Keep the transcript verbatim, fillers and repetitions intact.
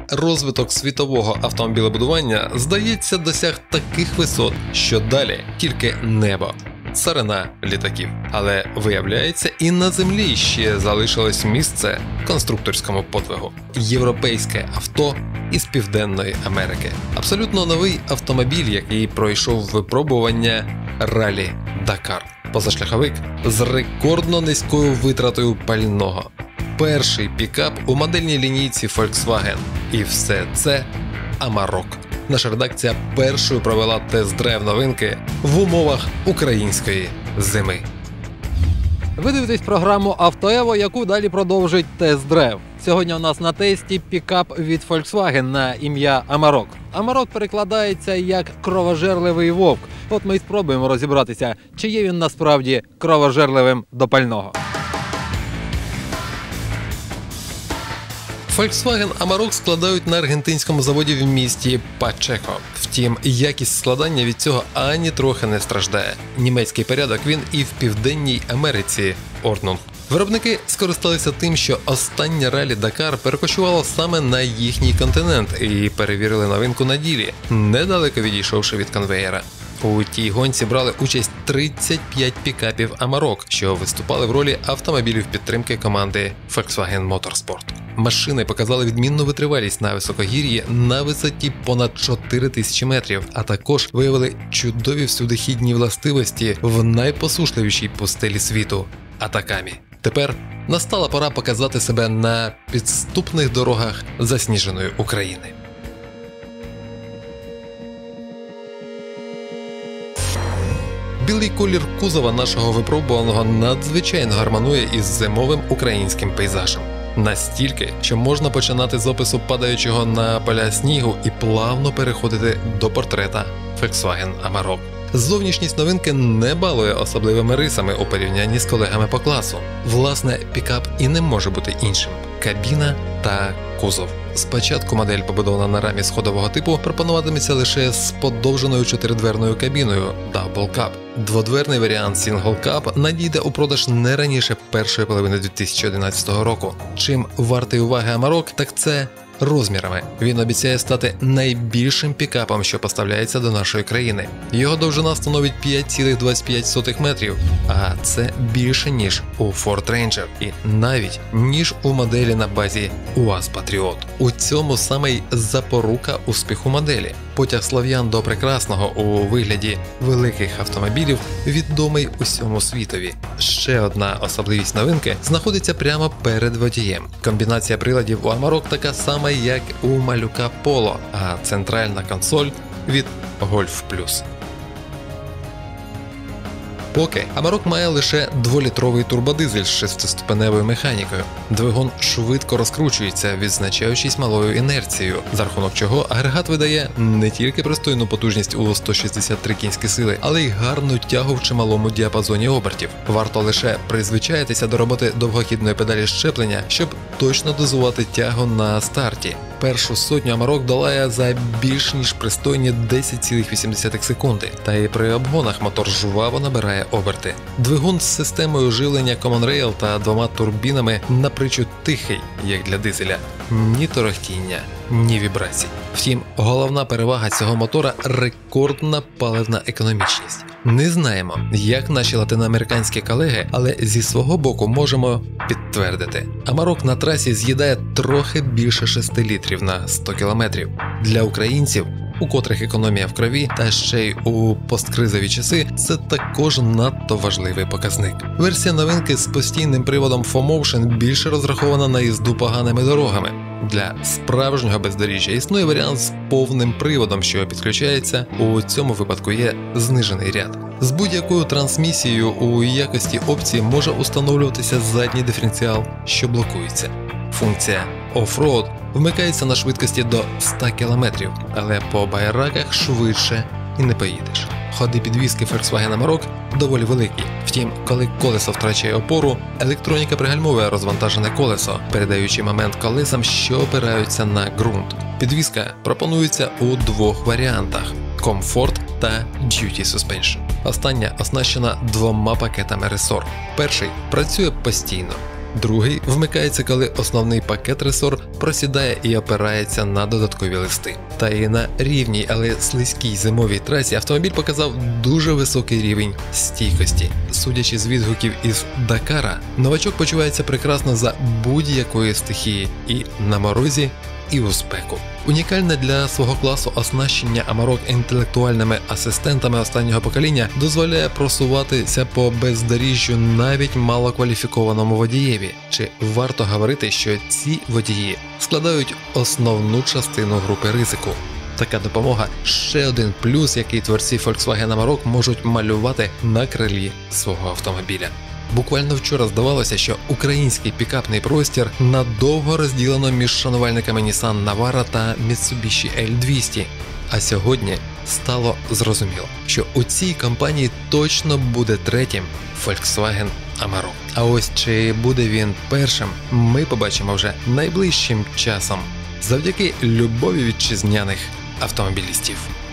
розвиток світового автомобілебудування, здається, досяг таких висот, що далі тільки небо. Царина літаків. Але, виявляється, і на землі ще залишилось місце конструкторському подвигу. Європейське авто із Південної Америки. Абсолютно новий автомобіль, який пройшов випробування ралі Дакар. Позашляховик з рекордно низькою витратою пального. Перший пікап у модельній лінійці Volkswagen. І все це Амарок. Наша редакція першою провела тест-драйв новинки в умовах української зими. Ви дивитесь програму «Автоево», яку далі продовжить тест-драйв. Сьогодні у нас на тесті пікап від Volkswagen на ім'я Амарок. Амарок перекладається як «кровожерливий вовк». От ми й спробуємо розібратися, чи є він насправді кровожерливим до пального. Volkswagen Amarok складають на аргентинському заводі в місті Пачеко. Втім, якість складання від цього ані трохи не страждає. Німецький порядок він і в Південній Америці – Орднунг. Виробники скористалися тим, що останнє ралі Дакар перекочувало саме на їхній континент і перевірили новинку на ділі, недалеко відійшовши від конвеєра. У тій гонці брали участь тридцять п'ять пікапів Amarok, що виступали в ролі автомобілів підтримки команди Volkswagen Motorsport. Машини показали відмінну витривалість на високогір'ї на висоті понад чотири тисячі метрів, а також виявили чудові всюдихідні властивості в найпосушливішій пустелі світу – Атакамі. Тепер настала пора показати себе на підступних дорогах засніженої України. Білий колір кузова нашого випробуваного надзвичайно гармонує із зимовим українським пейзажем. Настільки, що можна починати з опису падаючого на поля снігу і плавно переходити до портрета Volkswagen Amarok. Зовнішність новинки не балує особливими рисами у порівнянні з колегами по класу. Власне, пікап і не може бути іншим – кабіна та кузов. Спочатку модель, побудована на рамі сходового типу, пропонуватиметься лише з подовженою чотиридверною кабіною Double Cab. Дводверний варіант Single Cab надійде у продаж не раніше першої половини дві тисячі одинадцятого року. Чим вартий уваги Amarok, так це розмірами. Він обіцяє стати найбільшим пікапом, що поставляється до нашої країни. Його довжина становить п'ять цілих двадцять п'ять сотих метрів, а це більше, ніж у Ford Ranger і навіть ніж у моделі на базі УАЗ Patriot. У цьому саме й запорука успіху моделі. Потяг слов'ян до прекрасного у вигляді великих автомобілів відомий усьому світові. Ще одна особливість новинки знаходиться прямо перед водієм. Комбінація приладів у Amarok така сама, як у малюка Polo, а центральна консоль від Golf Plus. Поки Amarok має лише дволітровий турбодизель з шестиступеневою механікою. Двигун швидко розкручується, відзначаючись малою інерцією, за рахунок чого агрегат видає не тільки пристойну потужність у сто шістдесят три кінські сили, але й гарну тягу в чималому діапазоні обертів. Варто лише призвичаїтися до роботи довгохідної педалі щеплення, щоб точно дозувати тягу на старті. Першу сотню Amarok долає за більш ніж пристойні десять цілих вісім десятих секунди, та і при обгонах мотор жваво набирає оберти. Двигун з системою живлення Common Rail та двома турбінами напричуд тихий, як для дизеля. Ні торохтіння, ні вібрацій. Втім, головна перевага цього мотора – рекордна паливна економічність. Не знаємо, як наші латиноамериканські колеги, але зі свого боку можемо підтвердити. Amarok на трасі з'їдає трохи більше шести літрів на сто кілометрів. Для українців, у котрих економія в крові, та ще й у посткризові часи, це також надто важливий показник. Версія новинки з постійним приводом фор моушен більше розрахована на їзду поганими дорогами. Для справжнього бездоріжжя існує варіант з повним приводом, що підключається, у цьому випадку є знижений ряд. З будь-якою трансмісією у якості опції може установлюватися задній диференціал, що блокується. Функція Off-Road вмикається на швидкості до ста кілометрів, але по байраках швидше і не поїдеш. Ходи підвіски Volkswagen Amarok доволі великі. Втім, коли колесо втрачає опору, електроніка пригальмовує розвантажене колесо, передаючи момент колесам, що опираються на ґрунт. Підвіска пропонується у двох варіантах – Comfort та Duty Suspension. Остання оснащена двома пакетами ресор. Перший працює постійно. Другий вмикається, коли основний пакет ресор просідає і опирається на додаткові листи. Та і на рівній, але слизькій зимовій трасі автомобіль показав дуже високий рівень стійкості. Судячи з відгуків із Дакара, новачок почувається прекрасно за будь-якої стихії і на морозі, і у спеку. Унікальне для свого класу оснащення Amarok інтелектуальними асистентами останнього покоління дозволяє просуватися по бездоріжжю навіть малокваліфікованому водієві. Чи варто говорити, що ці водії складають основну частину групи ризику? Така допомога – ще один плюс, який творці Volkswagen Amarok можуть малювати на крилі свого автомобіля. Буквально вчора здавалося, що український пікапний простір надовго розділено між шанувальниками Nissan Navara та Mitsubishi ель двісті. А сьогодні стало зрозуміло, що у цій компанії точно буде третім Volkswagen Amarok. А ось чи буде він першим, ми побачимо вже найближчим часом, завдяки любові вітчизняних автомобілістів.